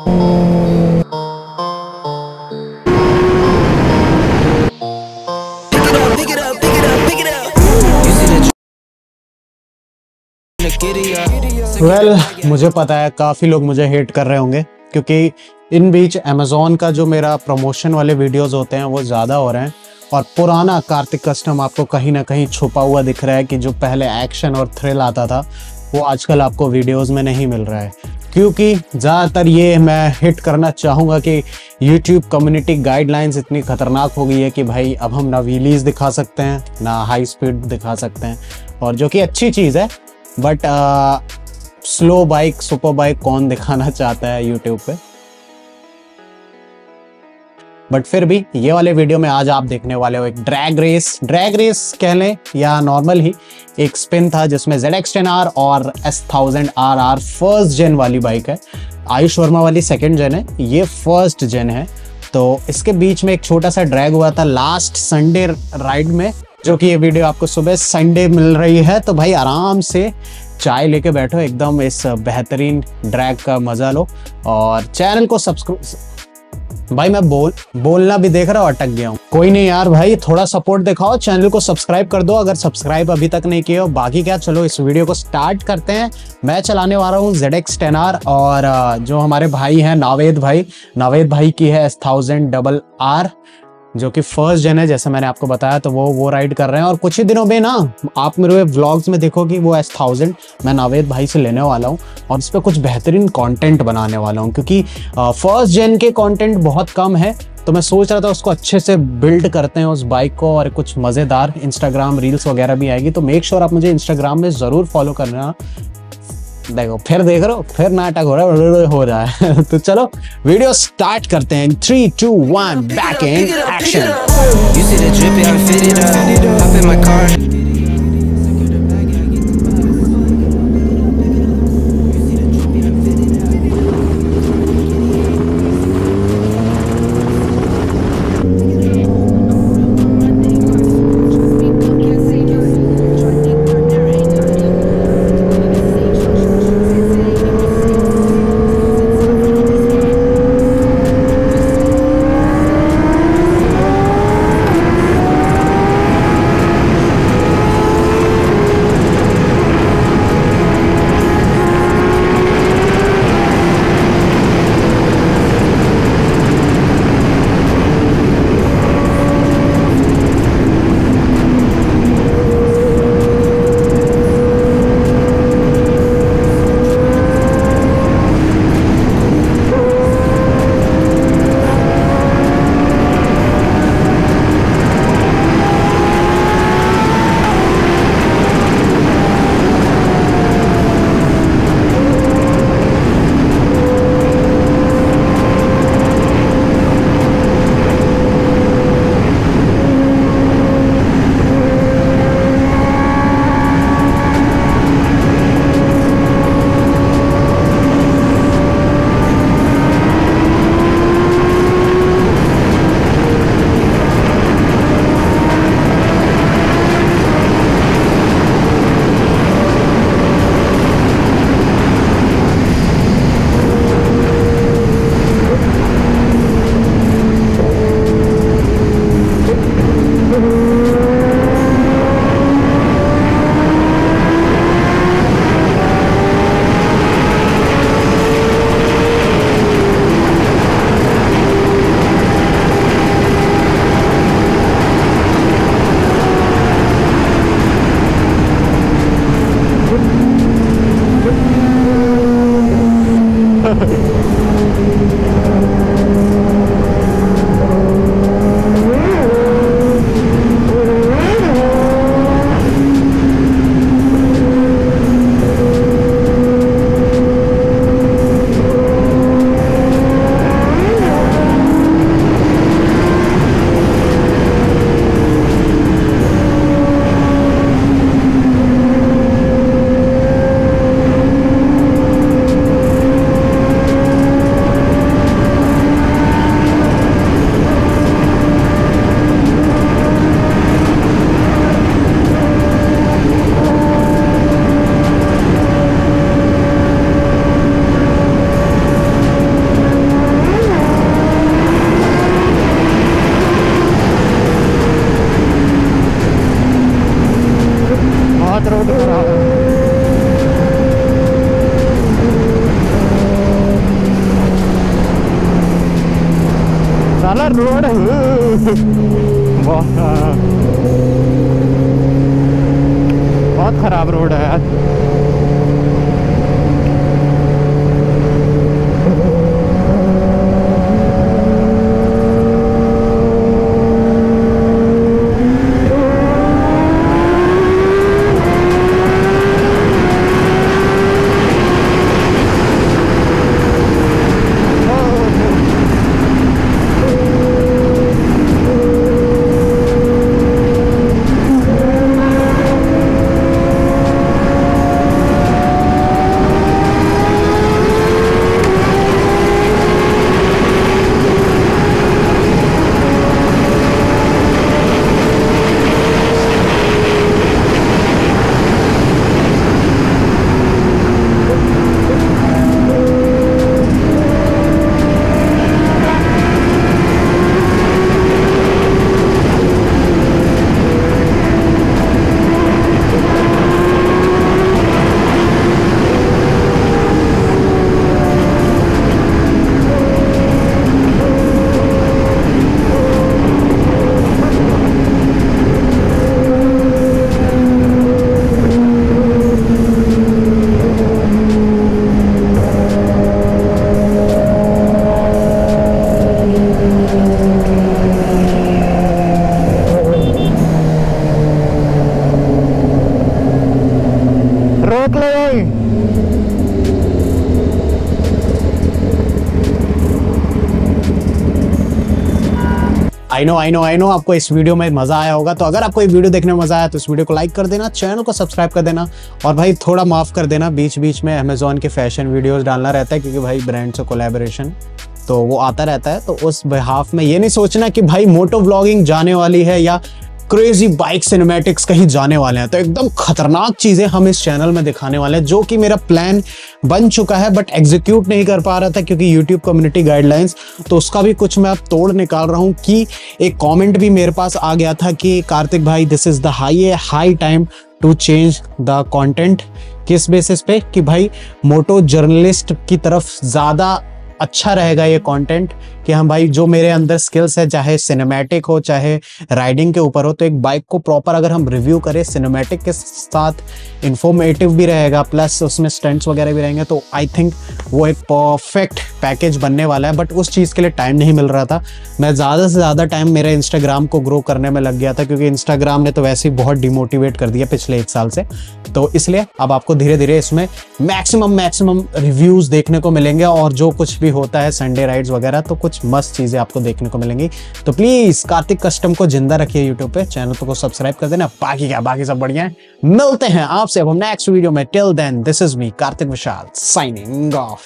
मुझे पता है काफ़ी लोग मुझे हेट कर रहे होंगे, क्योंकि इन बीच अमेज़ॉन का जो मेरा प्रमोशन वाले वीडियोस होते हैं वो ज़्यादा हो रहे हैं और पुराना कार्तिक कस्टम आपको कहीं ना कहीं छुपा हुआ दिख रहा है कि जो पहले एक्शन और थ्रिल आता था वो आजकल आपको वीडियोस में नहीं मिल रहा है। क्योंकि ज़्यादातर ये मैं हिट करना चाहूँगा कि YouTube कम्युनिटी गाइडलाइंस इतनी ख़तरनाक हो गई है कि भाई अब हम ना व्हीलीज़ दिखा सकते हैं ना हाई स्पीड दिखा सकते हैं, और जो कि अच्छी चीज़ है, but slow bike super bike कौन दिखाना चाहता है यूट्यूब पे। बट फिर भी ये वाले वीडियो में आज आप देखने वाले हो एक ड्रैग रेस कह लें या नॉर्मल ही एक स्पिन था जिसमें ZX10R और S1000RR फर्स्ट जेन वाली बाइक है। आयुष वर्मा वाली सेकंड जेन है, ये फर्स्ट जेन है। तो इसके बीच में एक छोटा सा ड्रैग हुआ था लास्ट संडे राइड में, जो कि ये वीडियो आपको सुबह संडे मिल रही है। तो भाई आराम से चाय लेके बैठो, एकदम इस बेहतरीन ड्रैग का मजा लो और चैनल को सब्सक्राइब। भाई मैं बोलना भी देख रहा हूँ, अटक गया हूँ। कोई नहीं यार भाई, थोड़ा सपोर्ट दिखाओ, चैनल को सब्सक्राइब कर दो अगर सब्सक्राइब अभी तक नहीं किए हो। बाकी क्या, चलो इस वीडियो को स्टार्ट करते हैं। मैं चलाने वाला हूँ ZX10R और जो हमारे भाई हैं नावेद भाई की है S1000RR, जो कि फर्स्ट जेन है जैसे मैंने आपको बताया। तो वो राइड कर रहे हैं और कुछ ही दिनों में ना आप मेरे व्लॉग्स में देखोगे वो S1000 मैं नावेद भाई से लेने वाला हूँ और इस पर कुछ बेहतरीन कंटेंट बनाने वाला हूँ, क्योंकि फर्स्ट जेन के कंटेंट बहुत कम है। तो मैं सोच रहा था उसको अच्छे से बिल्ड करते हैं उस बाइक को, और कुछ मज़ेदार इंस्टाग्राम रील्स वगैरह भी आएगी। तो मेक श्योर आप मुझे इंस्टाग्राम में ज़रूर फॉलो करना। देखो फिर देख रहे हो, फिर नाटक हो रहा है। तो चलो वीडियो स्टार्ट करते हैं। 3, 2, 1 बैक इन एक्शन। साला रोड बहुत खराब रोड है यार। रोक लो। आई नो आपको इस वीडियो में मजा आया होगा। तो अगर आपको ये वीडियो देखने में मजा आया तो इस वीडियो को लाइक कर देना, चैनल को सब्सक्राइब कर देना, और भाई थोड़ा माफ कर देना, बीच बीच में अमेजोन के फैशन वीडियोस डालना रहता है क्योंकि भाई ब्रांड से कोलैबोरेशन तो वो आता रहता है। तो उस बिहाफ में ये नहीं सोचना कि भाई मोटो व्लॉगिंग जाने वाली है या क्रेजी बाइक सिनेमैटिक्स कहीं जाने वाले हैं। तो एकदम खतरनाक चीजें हम इस चैनल में दिखाने वाले हैं, जो कि मेरा प्लान बन चुका है बट एग्जीक्यूट नहीं कर पा रहा था क्योंकि यूट्यूब कम्युनिटी गाइडलाइंस, तो उसका भी कुछ मैं अब तोड़ निकाल रहा हूं। कि एक कमेंट भी मेरे पास आ गया था कि कार्तिक भाई this is the high time to change the content. किस बेसिस पे? कि भाई मोटो जर्नलिस्ट की तरफ ज्यादा अच्छा रहेगा ये कंटेंट, कि हम भाई जो मेरे अंदर स्किल्स है, चाहे सिनेमैटिक हो चाहे राइडिंग के ऊपर हो, तो एक बाइक को प्रॉपर अगर हम रिव्यू करें सिनेमैटिक के साथ इंफॉर्मेटिव भी रहेगा प्लस उसमें स्टंट्स वगैरह भी रहेंगे, तो आई थिंक वो एक परफेक्ट पैकेज बनने वाला है। बट उस चीज़ के लिए टाइम नहीं मिल रहा था। मैं ज़्यादा से ज़्यादा टाइम मेरे इंस्टाग्राम को ग्रो करने में लग गया था क्योंकि इंस्टाग्राम ने तो वैसे ही बहुत डिमोटिवेट कर दिया पिछले 1 साल से। तो इसलिए अब आपको धीरे धीरे इसमें मैक्सिमम रिव्यूज़ देखने को मिलेंगे, और जो कुछ भी होता है संडे राइड्स वगैरह, तो कुछ मस्त चीजें आपको देखने को मिलेंगी। तो प्लीज कार्तिक कस्टम को जिंदा रखिए यूट्यूब पे, चैनल को सब्सक्राइब कर देना। बाकी क्या, बाकी सब बढ़िया है। मिलते हैं आपसे अब नेक्स्ट वीडियो में। Till then this is me Kartik Vishal signing of.